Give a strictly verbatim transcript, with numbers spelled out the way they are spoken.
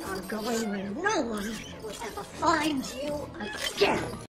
are going where no one will ever find you again.